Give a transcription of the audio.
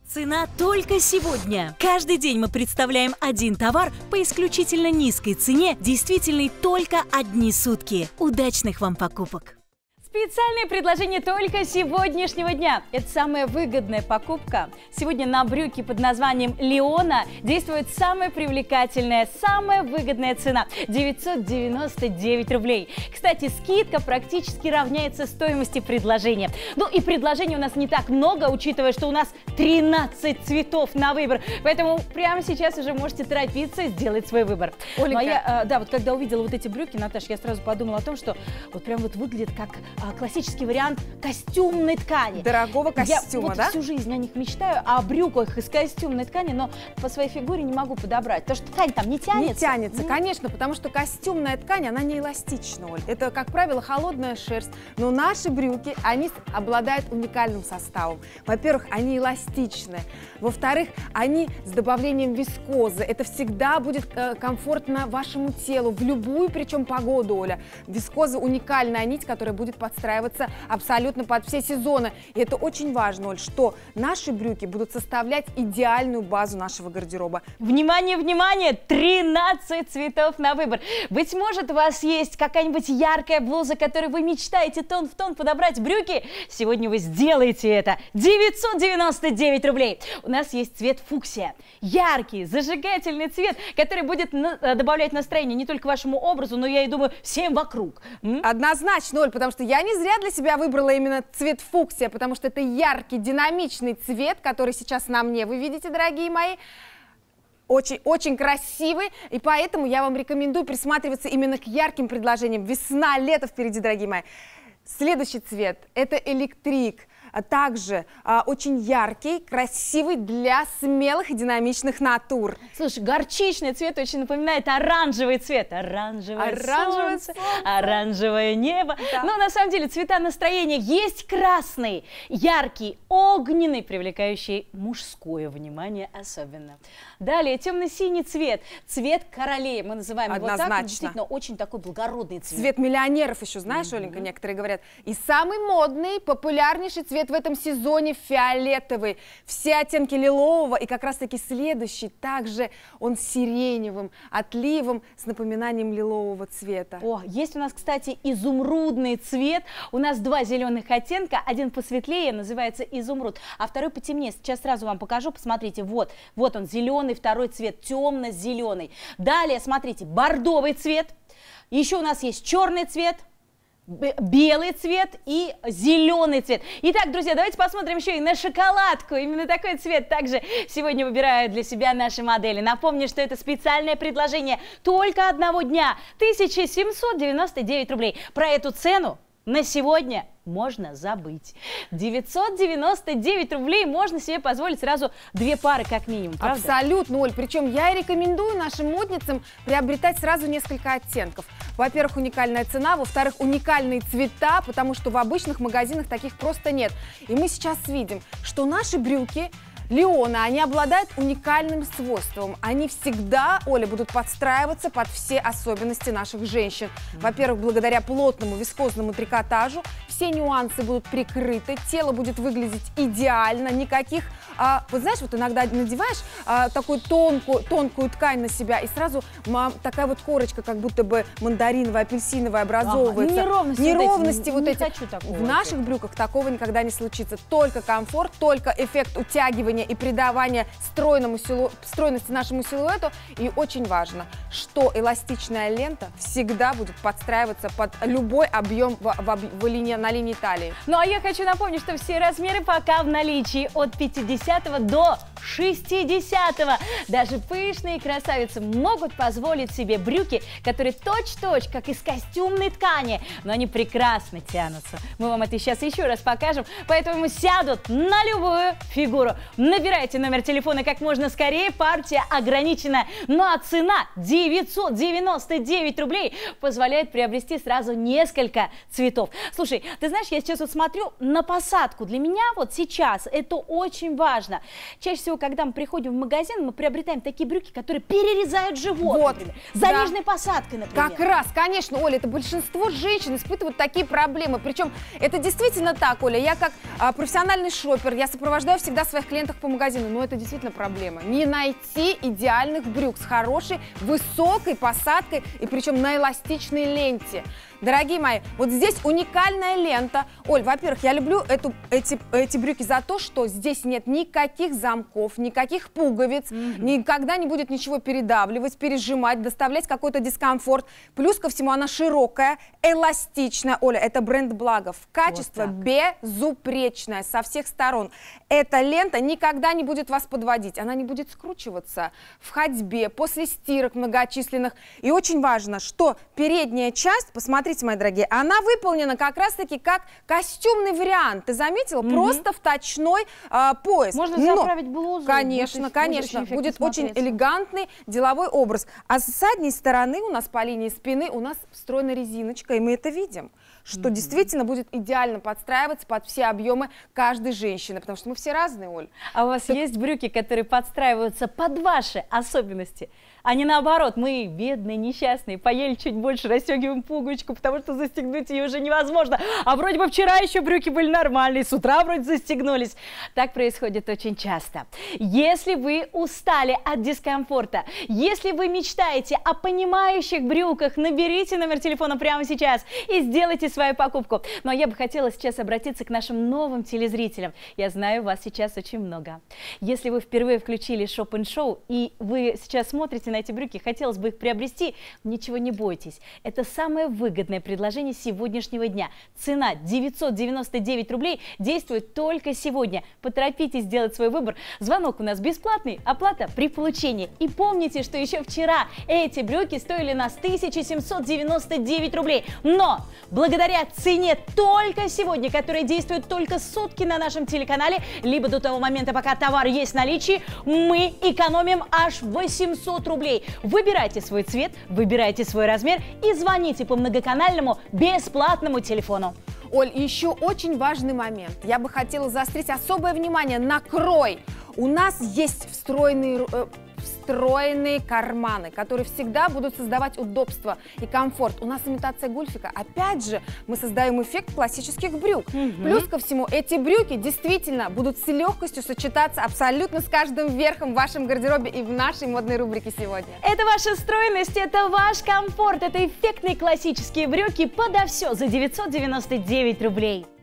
Цена только сегодня. Каждый день мы представляем один товар по исключительно низкой цене, действительной только одни сутки. Удачных вам покупок! Специальное предложение только сегодняшнего дня. Это самая выгодная покупка. Сегодня на брюки под названием Леона действует самая привлекательная, самая выгодная цена – 999 рублей. Кстати, скидка практически равняется стоимости предложения. Ну и предложений у нас не так много, учитывая, что у нас 13 цветов на выбор. Поэтому прямо сейчас уже можете торопиться и сделать свой выбор. Оленька. Ну, а я, вот когда увидела вот эти брюки, Наташа, я сразу подумала о том, что вот прям вот выглядит как классический вариант костюмной ткани. Дорогого костюма, я всю жизнь о них мечтаю, о брюках из костюмной ткани, но по своей фигуре не могу подобрать, потому что ткань там не тянется. Не тянется, конечно, потому что костюмная ткань, она не эластична, Оль. Это, как правило, холодная шерсть, но наши брюки, они обладают уникальным составом. Во-первых, они эластичны, во-вторых, они с добавлением вискозы. Это всегда будет комфортно вашему телу, в любую, причем, погоду, Оля. Вискоза – уникальная нить, которая будет подстраиваться абсолютно под все сезоны. И это очень важно, Оль, что наши брюки будут составлять идеальную базу нашего гардероба. Внимание, внимание! 13 цветов на выбор. Быть может, у вас есть какая-нибудь яркая блуза, которой вы мечтаете тон в тон подобрать брюки? Сегодня вы сделаете это. 999 рублей. У нас есть цвет фуксия. Яркий, зажигательный цвет, который будет добавлять настроение не только вашему образу, но, я и думаю, всем вокруг. Однозначно, Оль, потому что я не зря для себя выбрала именно цвет фуксия, потому что это яркий, динамичный цвет, который сейчас на мне, вы видите, дорогие мои. Очень красивый, и поэтому я вам рекомендую присматриваться именно к ярким предложениям. Весна, лето впереди, дорогие мои. Следующий цвет – это электрик. Также очень яркий, красивый для смелых и динамичных натур. Слушай, горчичный цвет очень напоминает оранжевый цвет. Оранжевое солнце, оранжевое небо. Да. Но на самом деле цвета настроения есть красный, яркий, огненный, привлекающий мужское внимание особенно. Далее темно-синий цвет, цвет королей. Мы называем его так, действительно очень такой благородный цвет. Цвет миллионеров еще, знаешь, Оленька, некоторые говорят. И самый модный, популярнейший цвет в этом сезоне фиолетовый. Все оттенки лилового, и как раз-таки следующий также он сиреневым отливом с напоминанием лилового цвета. О, есть у нас, кстати, изумрудный цвет. У нас два зеленых оттенка, один посветлее, называется изумруд, а второй потемнее. Сейчас сразу вам покажу, посмотрите, вот он зеленый, второй цвет темно-зеленый. Далее, смотрите, бордовый цвет, еще у нас есть черный цвет, белый цвет и зеленый цвет. Итак, друзья, давайте посмотрим еще и на шоколадку. Именно такой цвет также сегодня выбирают для себя наши модели. Напомню, что это специальное предложение только одного дня. 1799 рублей. Про эту цену на сегодня можно забыть. 999 рублей можно себе позволить сразу две пары как минимум, правда? Абсолютно, Оль. Причем я рекомендую нашим модницам приобретать сразу несколько оттенков. Во-первых, уникальная цена, во-вторых, уникальные цвета, потому что в обычных магазинах таких просто нет. И мы сейчас видим, что наши брюки Леона, они обладают уникальным свойством. Они всегда, Оля, будут подстраиваться под все особенности наших женщин. Во-первых, благодаря плотному вискозному трикотажу все нюансы будут прикрыты, тело будет выглядеть идеально, никаких... вот знаешь, вот иногда надеваешь такую тонкую ткань на себя, и сразу такая вот корочка, как будто бы мандариновая, апельсиновая образовывается. Неровности вот эти. В наших брюках такого никогда не случится. Только комфорт, только эффект утягивания и придавания стройности нашему силуэту. И очень важно, что эластичная лента всегда будет подстраиваться под любой объем на линии талии. Ну а я хочу напомнить, что все размеры пока в наличии от 50 до 60. Даже пышные красавицы могут позволить себе брюки, которые точь-в-точь, как из костюмной ткани, но они прекрасно тянутся. Мы вам это сейчас еще раз покажем, поэтому сядут на любую фигуру. Набирайте номер телефона как можно скорее, партия ограничена. Ну а цена 999 рублей позволяет приобрести сразу несколько цветов. Слушай, ты знаешь, я сейчас вот смотрю на посадку. Для меня вот сейчас это очень важно. Чаще всего, когда мы приходим в магазин, мы приобретаем такие брюки, которые перерезают живот, Вот, например, с заниженной посадкой, например. Как раз, конечно, Оля, это большинство женщин испытывают такие проблемы. Причем это действительно так, Оля. Я как профессиональный шопер, я сопровождаю всегда своих клиентов по магазину, но это действительно проблема. Не найти идеальных брюк с хорошей, высокой посадкой и причем на эластичной ленте. Дорогие мои, вот здесь уникальная лента. Оль, во-первых, я люблю эти брюки за то, что здесь нет никаких замков, никаких пуговиц, никогда не будет ничего передавливать, пережимать, доставлять какой-то дискомфорт. Плюс ко всему она широкая, эластичная. Оля, это бренд Благов. Качество безупречное со всех сторон. Эта лента никогда не будет вас подводить, она не будет скручиваться в ходьбе, после стирок многочисленных. И очень важно, что передняя часть, посмотрите, мои дорогие, она выполнена как раз-таки как костюмный вариант. Ты заметила? Просто вточной пояс. Можно заправить блузу. Конечно, конечно. Будет очень элегантный деловой образ. А с задней стороны у нас по линии спины у нас встроена резиночка, и мы это видим, что действительно будет идеально подстраиваться под все объемы каждой женщины, потому что мы все разные, Оль. А у вас есть брюки, которые подстраиваются под ваши особенности? А не наоборот, мы, бедные, несчастные, поели чуть больше, расстегиваем пуговичку, потому что застегнуть ее уже невозможно. А вроде бы вчера еще брюки были нормальные, с утра вроде застегнулись. Так происходит очень часто. Если вы устали от дискомфорта, если вы мечтаете о понимающих брюках, наберите номер телефона прямо сейчас и сделайте свою покупку. Но я бы хотела сейчас обратиться к нашим новым телезрителям. Я знаю, вас сейчас очень много. Если вы впервые включили шоп-н-шоу и вы сейчас смотрите на эти брюки, хотелось бы их приобрести, ничего не бойтесь. Это самое выгодное предложение сегодняшнего дня. Цена 999 рублей действует только сегодня. Поторопитесь сделать свой выбор. Звонок у нас бесплатный, оплата при получении. И помните, что еще вчера эти брюки стоили нас 1799 рублей. Но благодаря цене только сегодня, которая действует только сутки на нашем телеканале, либо до того момента, пока товар есть в наличии, мы экономим аж 800 рублей. Выбирайте свой цвет, выбирайте свой размер и звоните по многоканальному бесплатному телефону. Оль, еще очень важный момент. Я бы хотела заострить особое внимание на крой. У нас есть встроенные карманы, которые всегда будут создавать удобство и комфорт. У нас имитация гульфика. Опять же, мы создаем эффект классических брюк. Плюс ко всему, эти брюки действительно будут с легкостью сочетаться абсолютно с каждым верхом в вашем гардеробе и в нашей модной рубрике сегодня. Это ваша стройность, это ваш комфорт, это эффектные классические брюки подо все за 999 рублей.